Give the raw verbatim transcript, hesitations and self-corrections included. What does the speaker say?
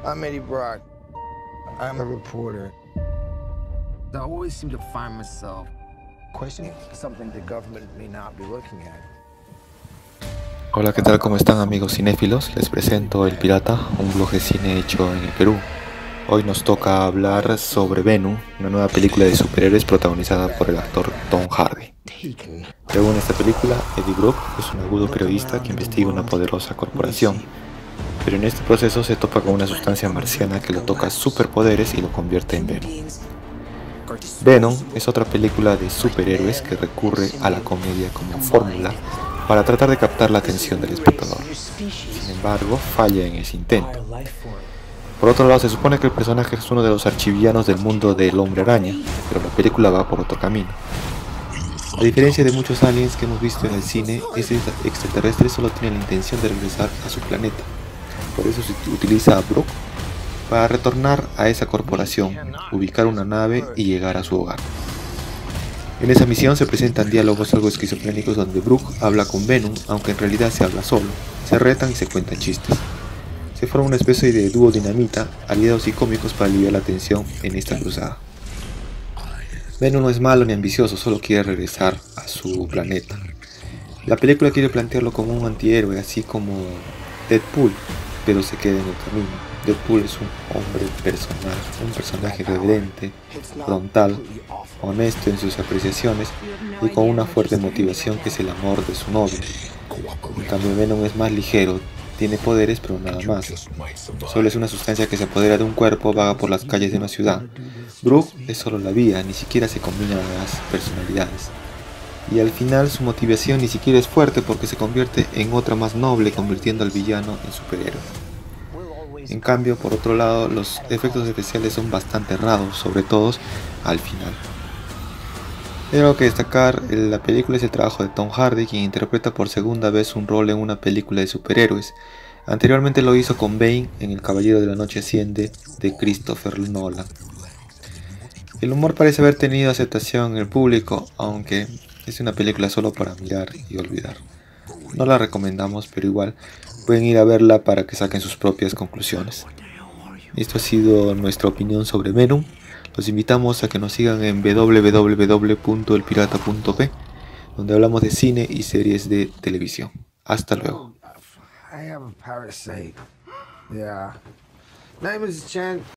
I'm Eddie Brock. I'm a reporter. I always seem to find myself questioning something the government may not be looking at. Hola, ¿qué tal? ¿Cómo están, amigos cinéfilos? Les presento El Pirata, un blog de cine hecho en el Perú. Hoy nos toca hablar sobre Venom, una nueva película de superhéroes protagonizada por el actor Tom Hardy. Según esta película, Eddie Brock es un agudo periodista que investiga una poderosa corporación, pero en este proceso se topa con una sustancia marciana que le toca superpoderes y lo convierte en Venom. Venom es otra película de superhéroes que recurre a la comedia como fórmula para tratar de captar la atención del espectador. Sin embargo, falla en ese intento. Por otro lado, se supone que el personaje es uno de los archivillanos del mundo del Hombre Araña, pero la película va por otro camino. A diferencia de muchos aliens que hemos visto en el cine, este extraterrestre solo tiene la intención de regresar a su planeta. Por eso se utiliza a Brock para retornar a esa corporación, ubicar una nave y llegar a su hogar. En esa misión se presentan diálogos algo esquizofrénicos donde Brock habla con Venom, aunque en realidad se habla solo, se retan y se cuentan chistes. Se forma una especie de dúo dinamita, aliados y cómicos para aliviar la tensión en esta cruzada. Venom no es malo ni ambicioso, solo quiere regresar a su planeta. La película quiere plantearlo como un antihéroe, así como Deadpool, pero se queda en el camino. Deadpool es un hombre personal, un personaje reverente, frontal, honesto en sus apreciaciones y con una fuerte motivación que es el amor de su novia. En cambio, Venom es más ligero, tiene poderes pero nada más. Solo es una sustancia que se apodera de un cuerpo, vaga por las calles de una ciudad. Brock es solo la vía, ni siquiera se combinan las personalidades. Y al final su motivación ni siquiera es fuerte porque se convierte en otra más noble, convirtiendo al villano en superhéroe. En cambio, por otro lado, los efectos especiales son bastante errados, sobre todo al final. Hay algo que destacar en la película es el trabajo de Tom Hardy, quien interpreta por segunda vez un rol en una película de superhéroes. Anteriormente lo hizo con Bane en El Caballero de la Noche Asciende de Christopher Nolan. El humor parece haber tenido aceptación en el público, aunque es una película solo para mirar y olvidar. No la recomendamos, pero igual pueden ir a verla para que saquen sus propias conclusiones. Esto ha sido nuestra opinión sobre Venom. Los invitamos a que nos sigan en w w w punto el pirata punto p, donde hablamos de cine y series de televisión. Hasta luego. I have a parasite. Yeah. Name is Chen.